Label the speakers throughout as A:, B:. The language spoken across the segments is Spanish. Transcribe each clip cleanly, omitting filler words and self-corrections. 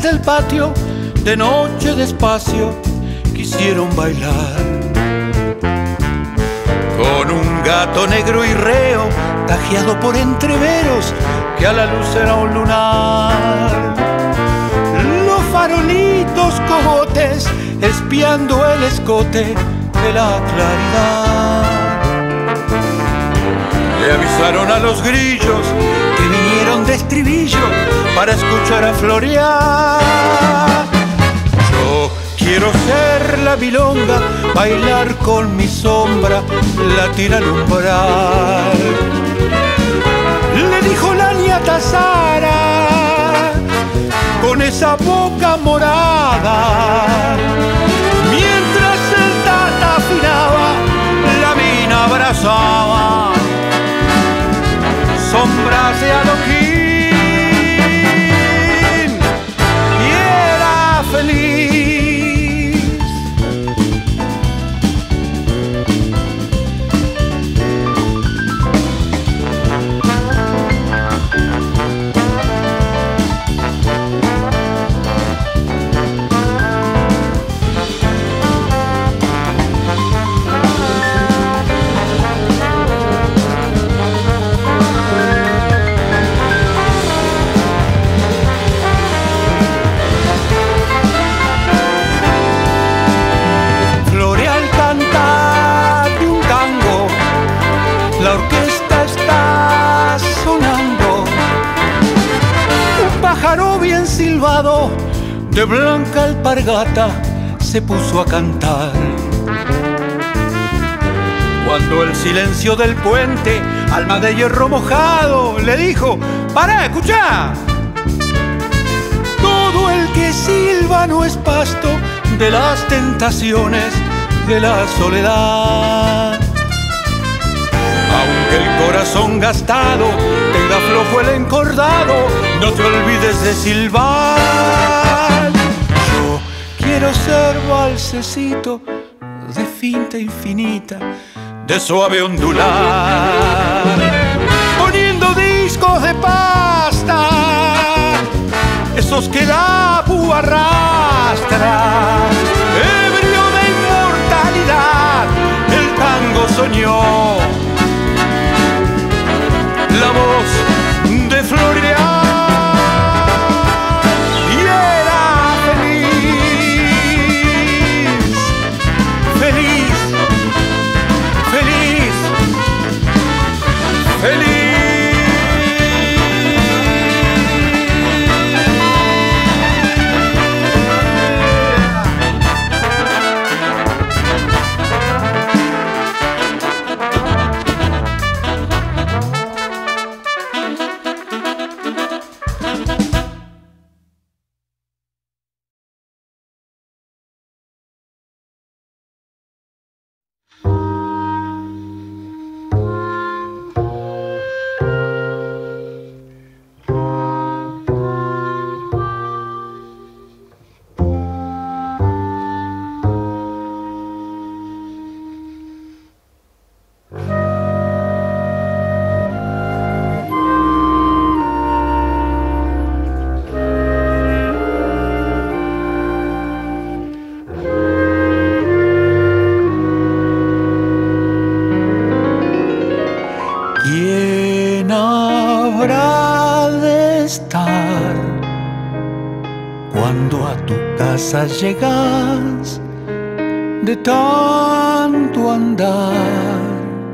A: del patio, de noche despacio, quisieron bailar. Con un gato negro y reo, tajeado por entreveros, que a la luz era un lunar. Los farolitos cogotes, espiando el escote de la claridad. Le avisaron a los grillos que vinieron de estribillo para escuchar a florear. Yo quiero ser la milonga, bailar con mi sombra, latir al umbral. Le dijo la niata Sara, con esa boca morada. Mientras el tata afinaba, la mina abrazaba sombras de adoquín y era feliz. La orquesta está sonando, un pájaro bien silbado de blanca alpargata se puso a cantar. Cuando el silencio del puente, alma de hierro mojado, le dijo: ¡para, escuchá! Todo el que silba no es pasto de las tentaciones de la soledad. Aunque el corazón gastado tenga flojo el encordado, no te olvides de silbar. Yo quiero ser valsecito de finta infinita, de suave ondular, poniendo discos de pasta, esos que la púa arrastra. Ebrio de inmortalidad, el tango soñó la voz de florear y era feliz, feliz, feliz, feliz. ¿Quién habrá de estar cuando a tu casa llegas de tanto andar?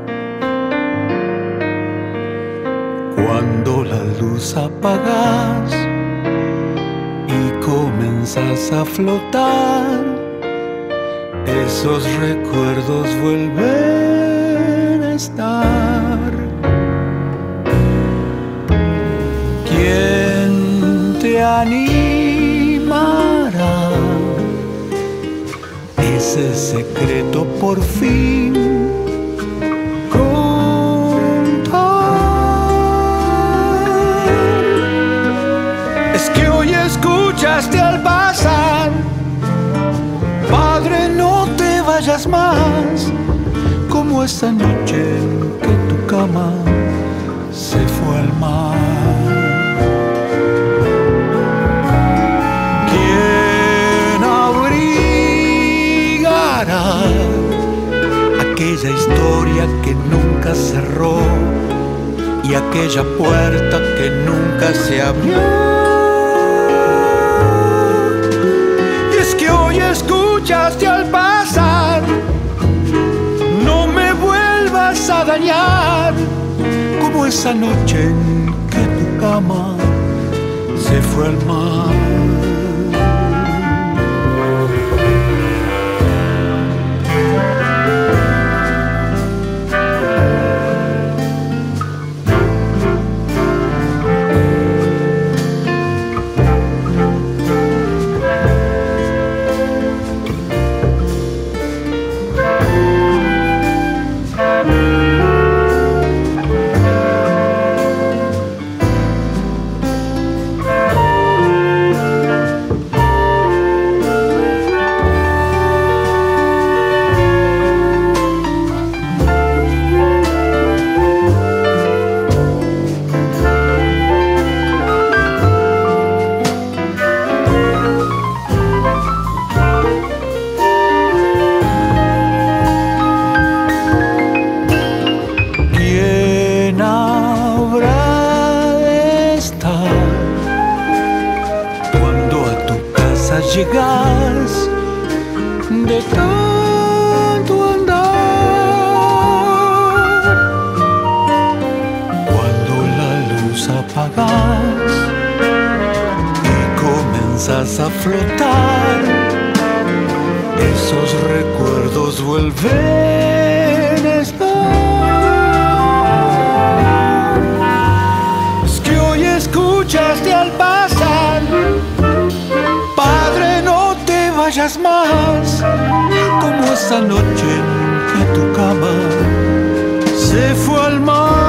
A: Cuando la luz apagas y comenzas a flotar, esos recuerdos vuelven a estar. ¿Quién te animará ese secreto por fin contar? Es que hoy escuchaste al pasar: padre, no te vayas más, como esa noche en que tu cama se fue al mar. historia que nunca cerró y aquella puerta que nunca se abrió. Y es que hoy escuchaste al pasar, no me vuelvas a dañar, como esa noche en que tu cama se fue al mar. Llegas de tanto andar, cuando la luz apagas y comenzas a flotar, esos recuerdos vuelven a estar. Es que hoy escuchaste al pasar, padre, no te vayas más, como esa noche en que tu cama se fue al mar.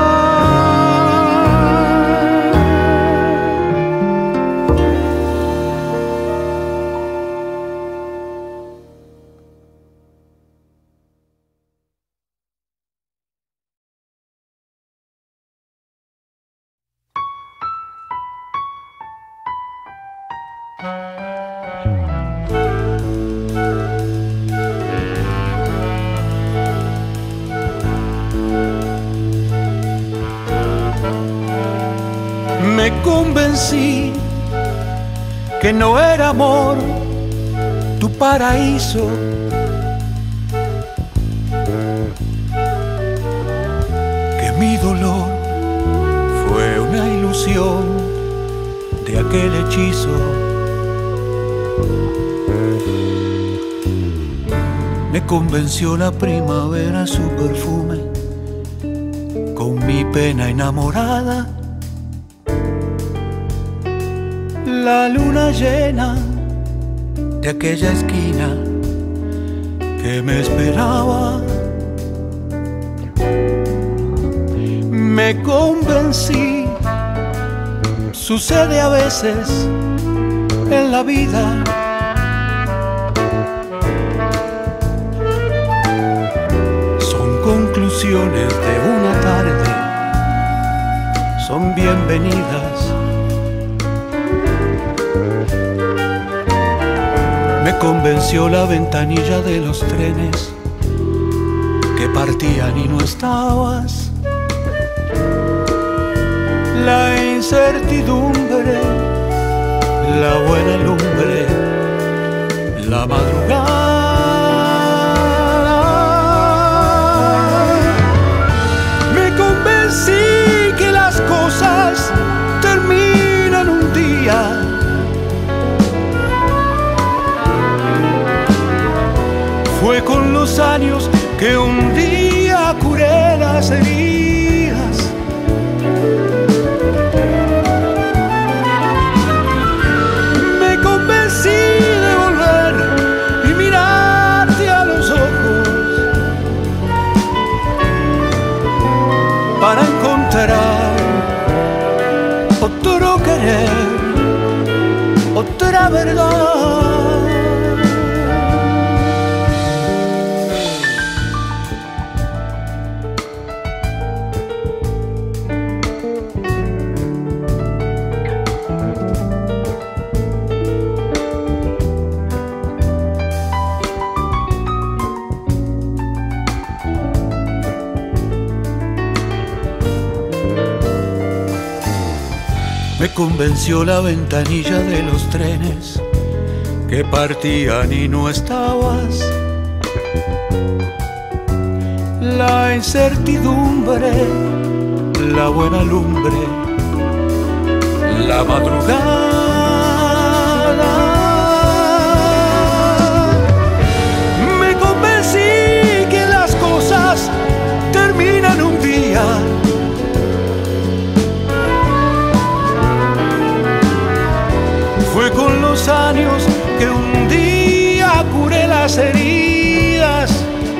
A: Me convencí que no era amor tu paraíso, que mi dolor fue una ilusión de aquel hechizo. Me convenció la primavera, su perfume, con mi pena enamorada. La luna llena de aquella esquina que me esperaba. Me convencí, sucede a veces en la vida. Son conclusiones de una tarde, son bienvenidas. Me convenció la ventanilla de los trenes que partían y no estabas. La incertidumbre, la buena lumbre, la madrugada. Me convencí que las cosas terminan un día. Fue con los años que un día curé las heridas. Me convencí de volver y mirarte a los ojos para encontrar otro querer, otra verdad. Me convenció la ventanilla de los trenes que partían y no estabas. La incertidumbre, la buena lumbre, la madrugada. Me convencí que las cosas terminan un día. Fue con los años que un día curé las heridas.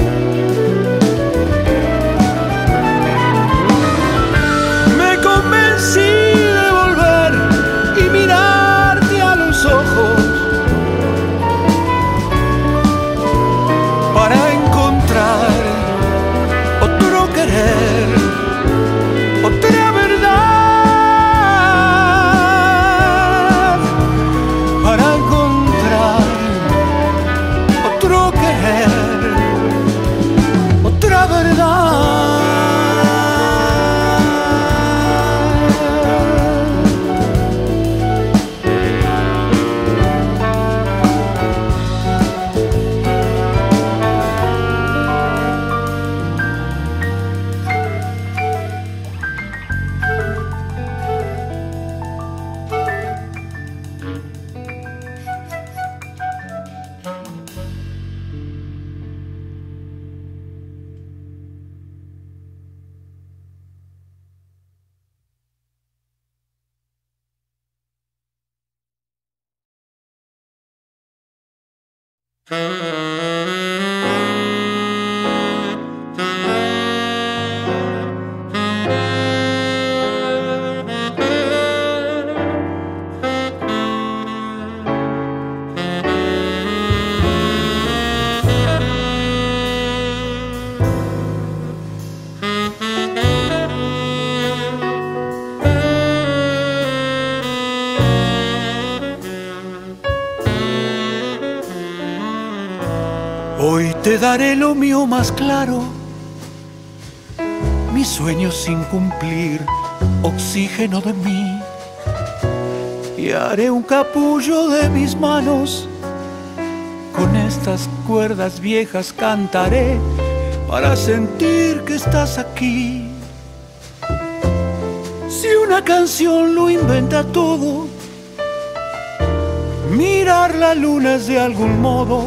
A: Me convencí de volver y mirarte a los ojos para encontrar otro querer, otra verdad. Hoy te daré lo mío más claro, mis sueños sin cumplir, oxígeno de mí. Y haré un capullo de mis manos, con estas cuerdas viejas cantaré para sentir que estás aquí. Si una canción lo inventa todo, mirar la luna es de algún modo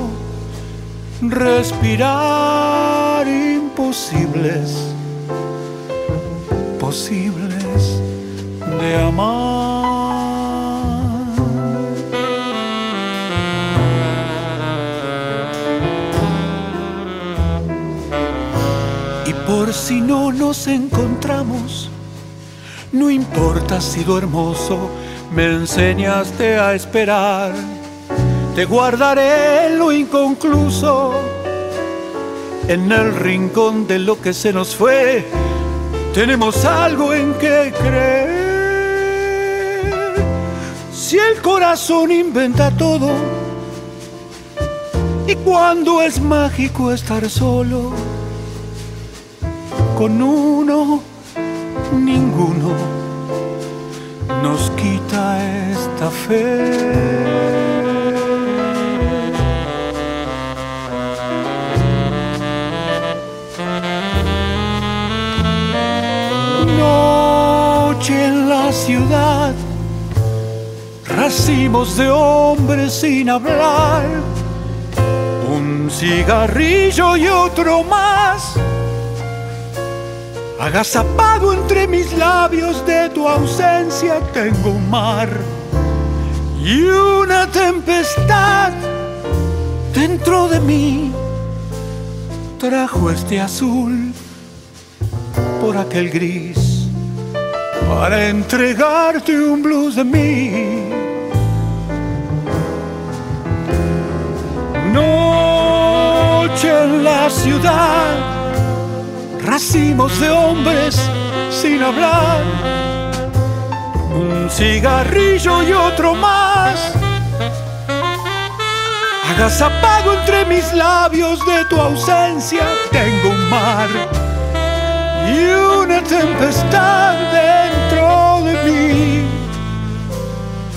A: respirar imposibles, posibles de amar. Y por si no nos encontramos, no importa si lo hermoso me enseñaste a esperar. Te guardaré en lo inconcluso, en el rincón de lo que se nos fue. Tenemos algo en que creer. Si el corazón inventa todo, y cuando es mágico estar solo, con uno, ninguno nos quita esta fe. Noche en la ciudad, racimos de hombres sin hablar, un cigarrillo y otro más, agazapado entre mis labios de tu ausencia tengo un mar y una tempestad dentro de mí trajo este azul por aquel gris para entregarte un blues de mí. Noche en la ciudad, racimos de hombres sin hablar, un cigarrillo y otro más, agazapado entre mis labios de tu ausencia tengo un mar y una tempestad dentro de mí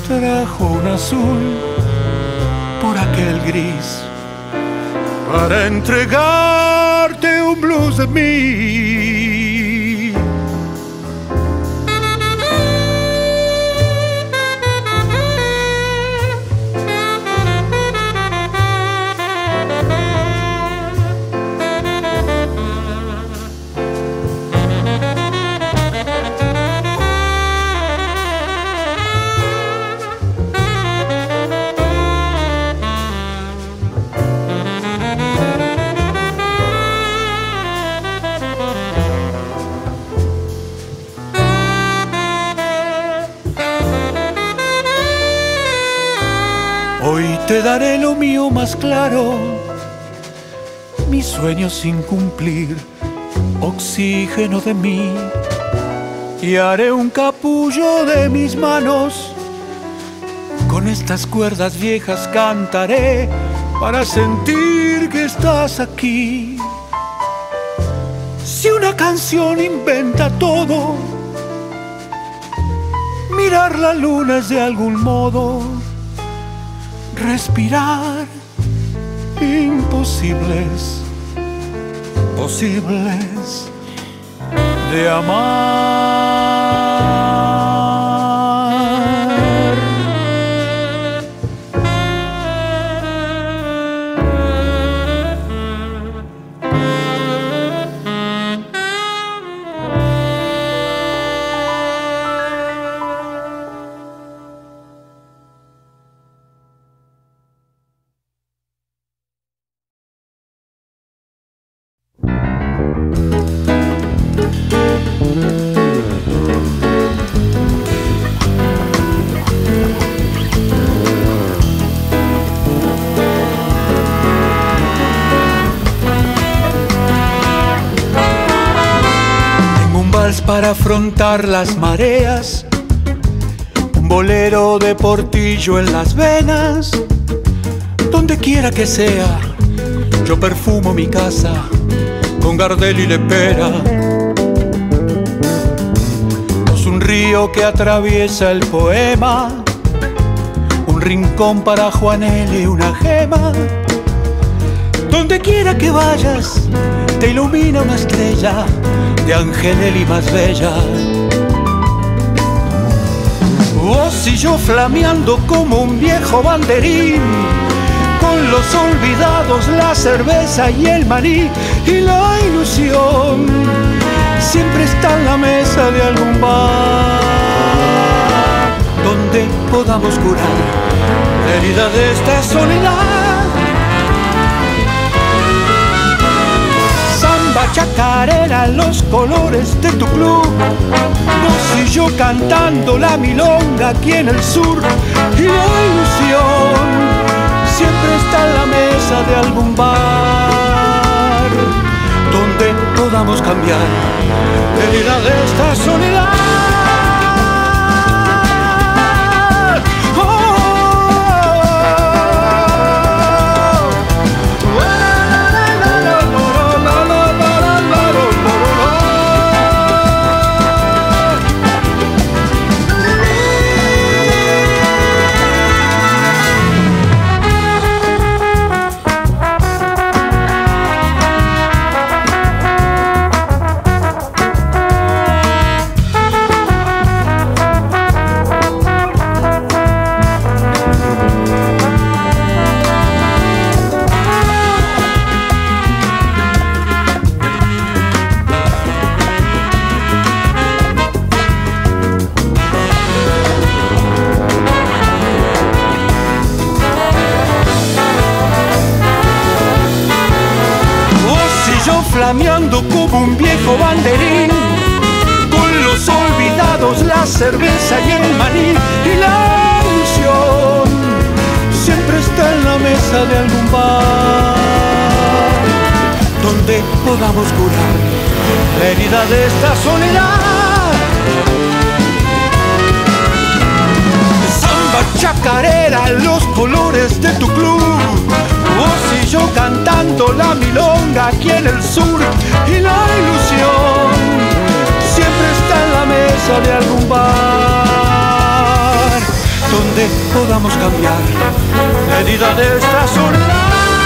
A: trajo un azul por aquel gris para entregarte un blues de mí. Hoy te daré lo mío más claro, mis sueños sin cumplir, oxígeno de mí, y haré un capullo de mis manos. Con estas cuerdas viejas cantaré para sentir que estás aquí. Si una canción inventa todo, mirar la luna es de algún modo respirar imposibles, posibles de amar. Para afrontar las mareas, un bolero de Portillo en las venas. Donde quiera que sea, yo perfumo mi casa con Gardel y Lepera. Es un río que atraviesa el poema, un rincón para Juanel y una gema. Donde quiera que vayas, te ilumina una estrella de Angelel y más bella. Vos y yo flameando como un viejo banderín, con los olvidados, la cerveza y el maní. Y la ilusión siempre está en la mesa de algún bar, donde podamos curar la herida de esta soledad. Chacarera, los colores de tu club, vos y yo cantando la milonga aquí en el sur. Y la ilusión siempre está en la mesa de algún bar, donde podamos cambiar la herida de esta soledad. Flameando como un viejo banderín, con los olvidados, la cerveza y el maní. Y la ilusión siempre está en la mesa de algún bar, donde podamos curar la herida de esta soledad. Samba, chacarera, los colores de tu club, vos y yo cantando la milonga aquí en el sur. Y la ilusión siempre está en la mesa de algún bar, donde donde podamos cambiar la herida de esta soledad.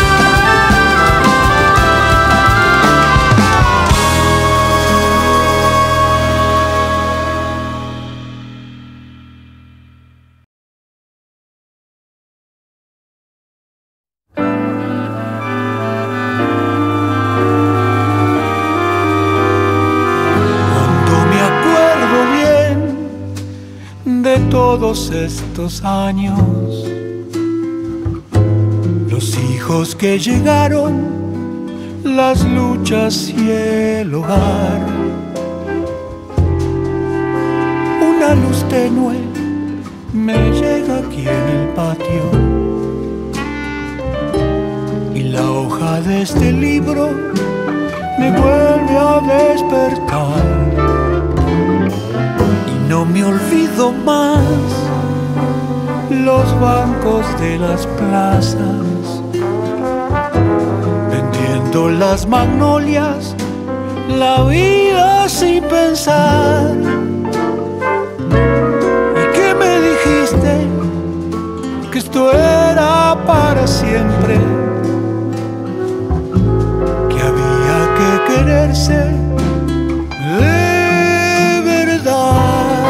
A: Todos estos años, los hijos que llegaron, las luchas y el hogar, una luz tenue me llega aquí en el patio y la hoja de este libro me vuelve a despertar. No me olvido más los bancos de las plazas, vendiendo las magnolias, la vida sin pensar. ¿Y qué me dijiste? Que esto era para siempre, que había que quererse de verdad.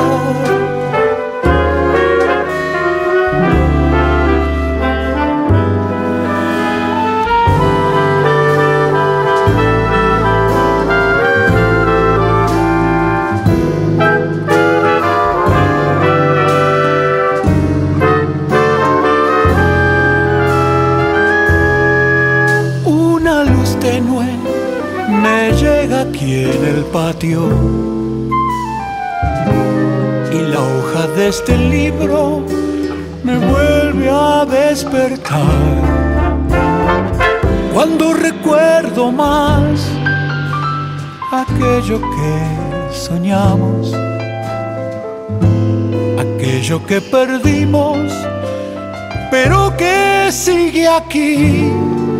A: Me llega aquí en el patio y la hoja de este libro me vuelve a despertar. Cuando recuerdo más aquello que soñamos, aquello que perdimos, pero que sigue aquí.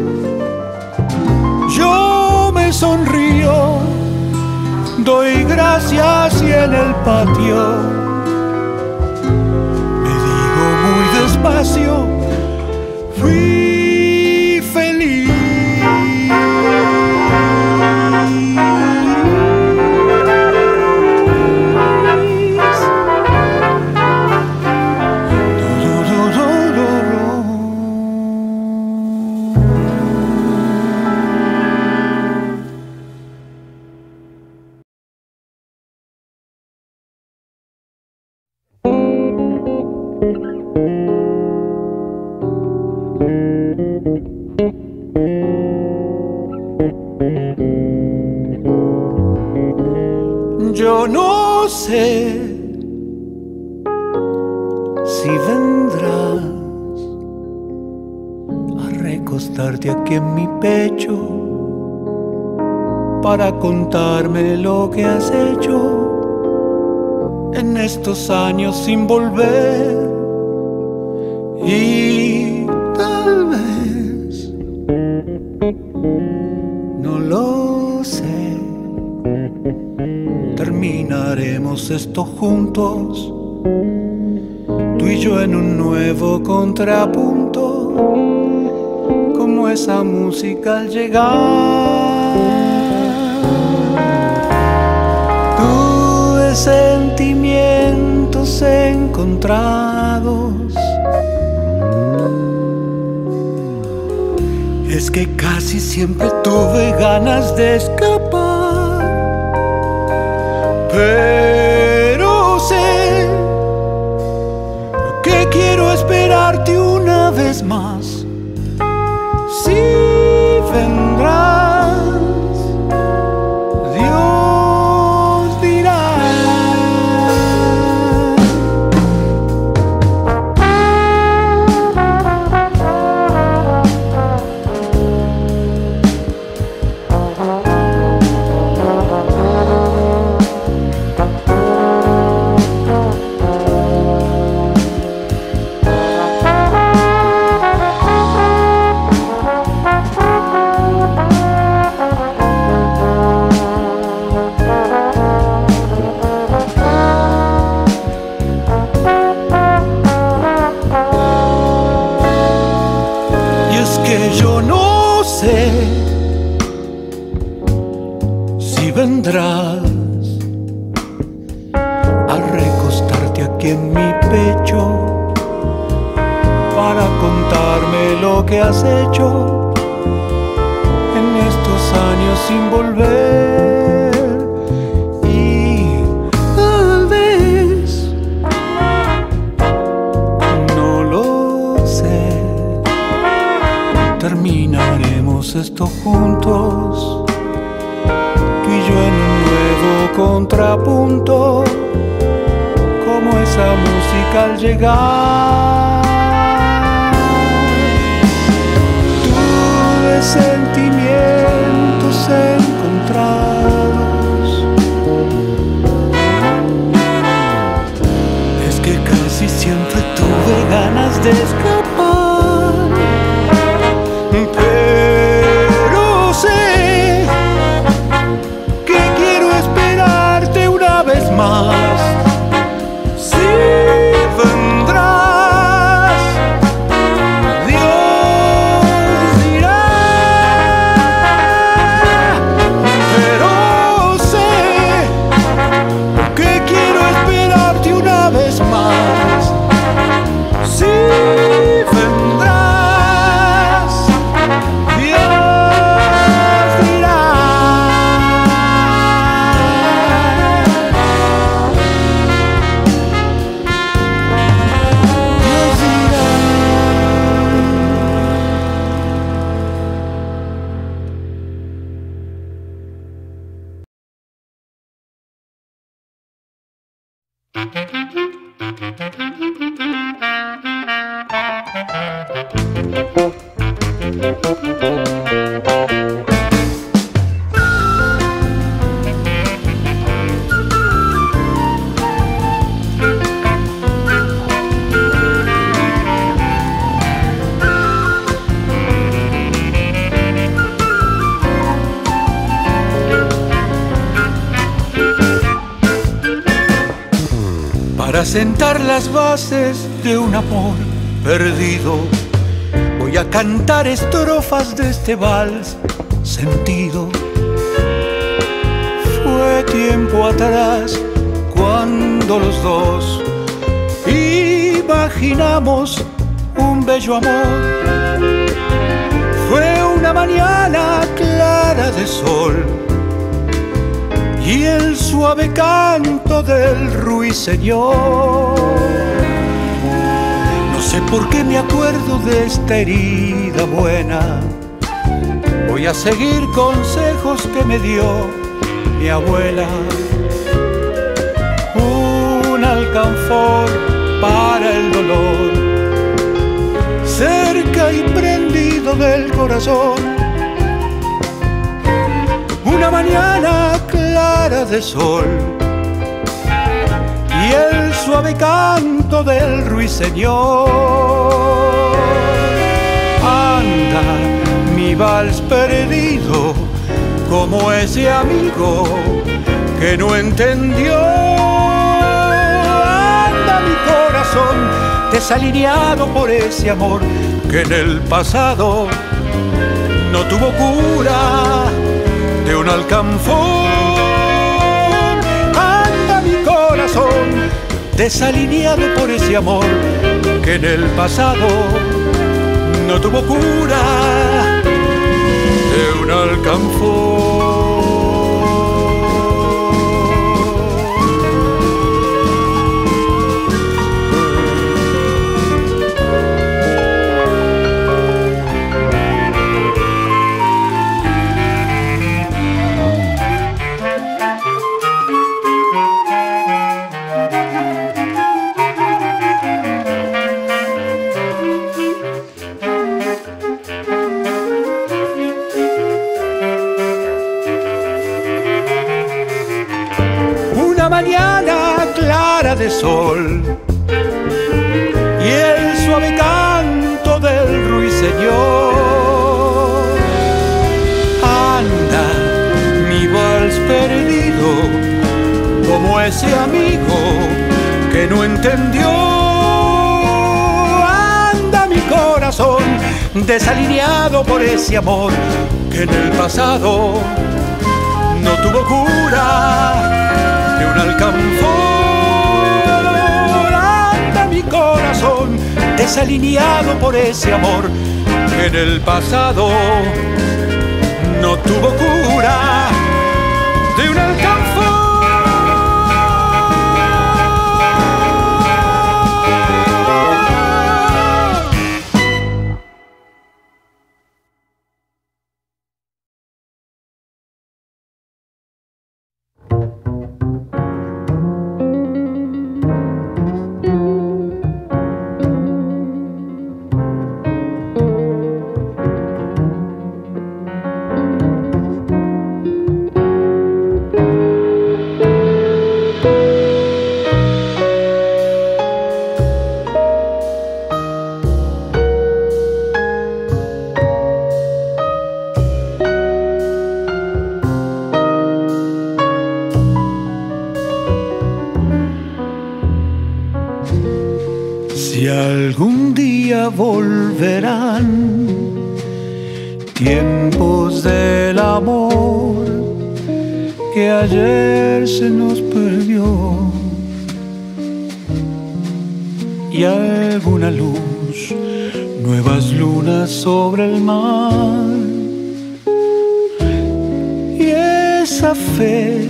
A: Yo me sonrío, doy gracias y en el patio me digo muy despacio, fui feliz. Yo no sé si vendrás a recostarte aquí en mi pecho para contarme lo que has hecho en estos años sin volver. Y tal vez, no lo sé, terminaremos esto juntos, tú y yo en un nuevo contrapunto, como esa música al llegar. Tuve sentimientos encontrados, es que casi siempre tuve ganas de escapar, pero sé que quiero esperarte una vez más. Si vendrás, Dios dirá. que yo no sé si vendrás a recostarte aquí en mi pecho para contarme lo que has hecho en estos años sin volver. Y tal vez, no lo sé, terminaremos esto juntos, tú y yo en un nuevo contrapunto, como esa música al llegar. Tuve sentimientos encontrados, es que casi siempre tuve ganas de escapar, pero sé que quiero esperarte una vez más. Si vendrás, Dios dirá, pero sé que quiero esperarte una vez más. Si vendrás, Dios dirá. Dios dirá. Para sentar las bases de un amor perdido, voy a cantar estrofas de este vals sentido. Fue tiempo atrás cuando los dos imaginamos un bello amor. Fue una mañana clara de sol y el suave canto del ruiseñor. No sé por qué me acuerdo de esta herida buena. Voy a seguir consejos que me dio mi abuela. Un alcanfor para el dolor, cerca y prendido del corazón. Una mañana clara de sol y el suave canto del ruiseñor. Anda, mi vals perdido, como ese amigo que no entendió. Anda, mi corazón desalineado por ese amor que en el pasado no tuvo cura de un alcanfor. Anda mi corazón desalineado por ese amor que en el pasado no tuvo cura de un alcanfor. Mañana clara de sol y el suave canto del ruiseñor. Anda, mi vals perdido, como ese amigo que no entendió. Anda mi corazón desalineado por ese amor que en el pasado no tuvo cura de un alcanfor. Anda mi corazón, desalineado por ese amor que en el pasado no tuvo cura de un alcanfor. Si algún día volverán tiempos del amor que ayer se nos perdió, y alguna luz, nuevas lunas sobre el mar, y esa fe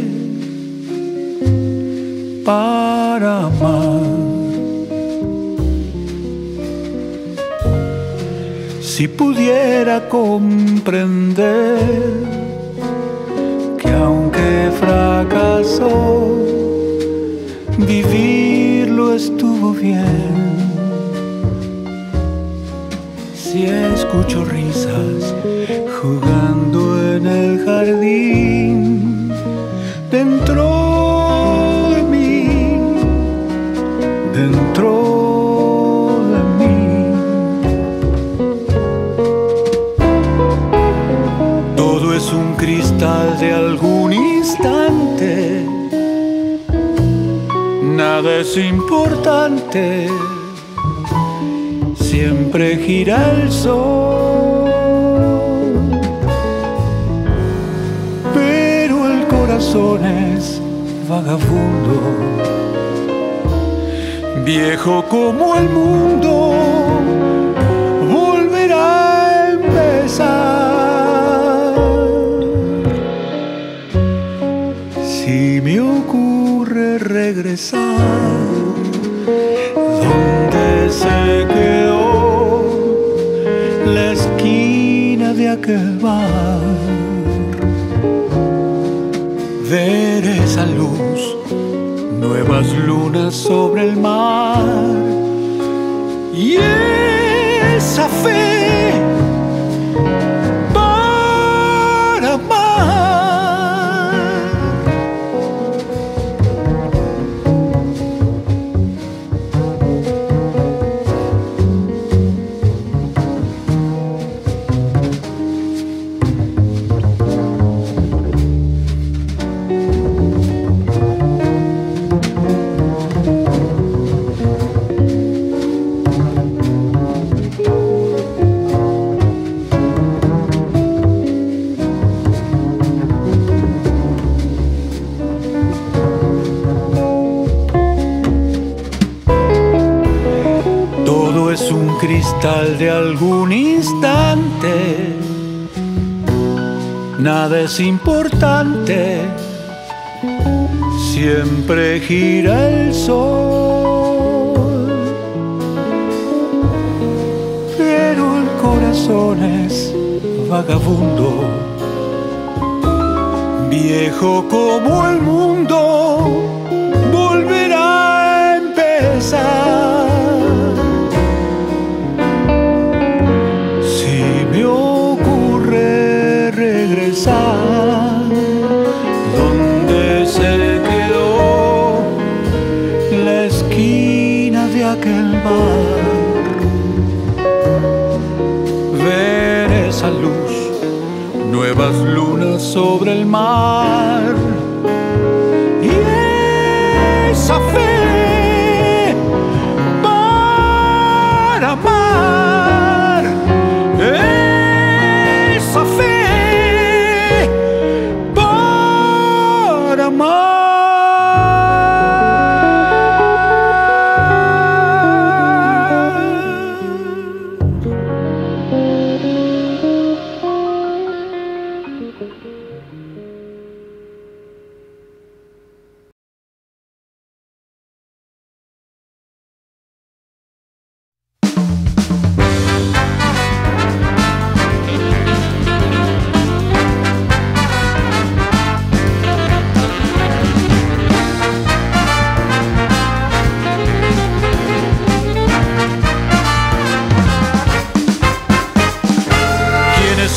A: para amar. Si pudiera comprender que aunque fracasó, vivirlo estuvo bien. Si escucho risas jugando en el jardín, dentro de mí, dentro de mí. Todo es un cristal de algún instante, nada es importante, siempre gira el sol. Pero el corazón es vagabundo, viejo como el mundo, volverá a empezar. Si me ocurre regresar donde se quedó la esquina de aquel bar, ver esa luz, nuevas lunas sobre el mar, y esa fe para amar. Todo es un cristal de algún instante, nada es importante, siempre gira el sol. Pero el corazón es vagabundo, viejo como el mundo, volverá a empezar. Donde se quedó la esquina de aquel bar, ver esa luz, nuevas lunas sobre el mar, y esa fe para amar.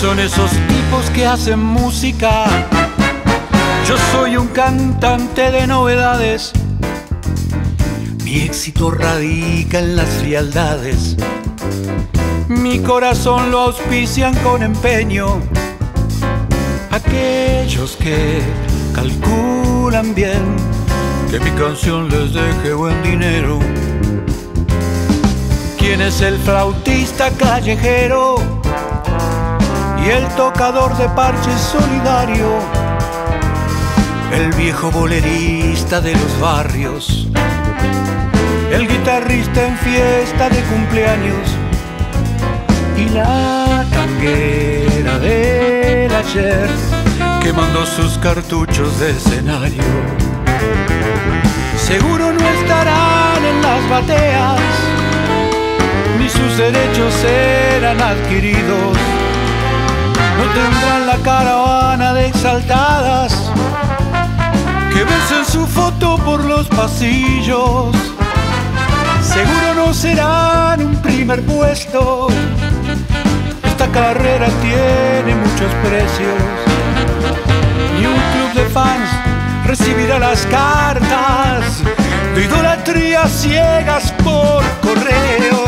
A: son esos tipos que hacen música? Yo soy un cantante de novedades. Mi éxito radica en las frialdades. Mi corazón lo auspician con empeño aquellos que calculan bien que mi canción les deje buen dinero. ¿Quién es el flautista callejero y el tocador de parches solidario? El viejo bolerista de los barrios, el guitarrista en fiesta de cumpleaños y la tanguera del ayer que mandó sus cartuchos de escenario. Seguro no estarán en las bateas, ni sus derechos serán adquiridos. No tendrán la caravana de exaltadas que besen su foto por los pasillos. Seguro no serán un primer puesto. Esta carrera tiene muchos precios. Ni un club de fans recibirá las cartas de idolatría ciegas por correo.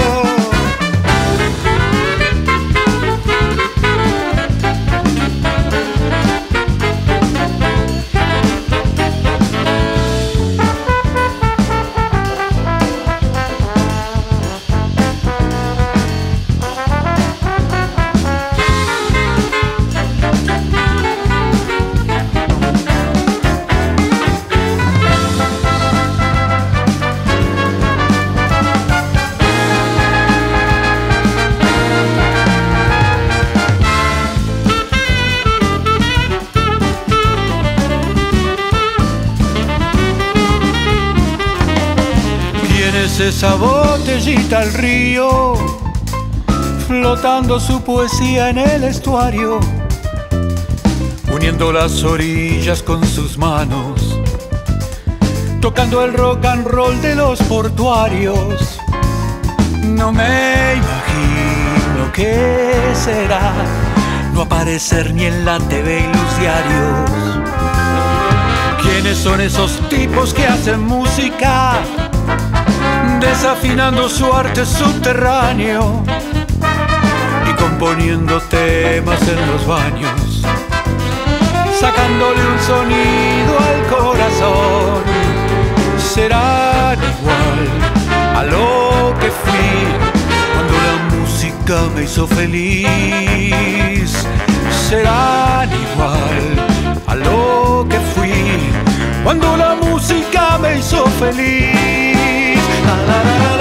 A: Esa botellita al río, flotando su poesía en el estuario, uniendo las orillas con sus manos, tocando el rock and roll de los portuarios. No me imagino qué será no aparecer ni en la TV y los diarios. ¿Quiénes son esos tipos que hacen música desafinando su arte subterráneo y componiendo temas en los baños, sacándole un sonido al corazón? Serán igual a lo que fui cuando la música me hizo feliz. Serán igual a lo que fui cuando la música me hizo feliz. La, la, la, la.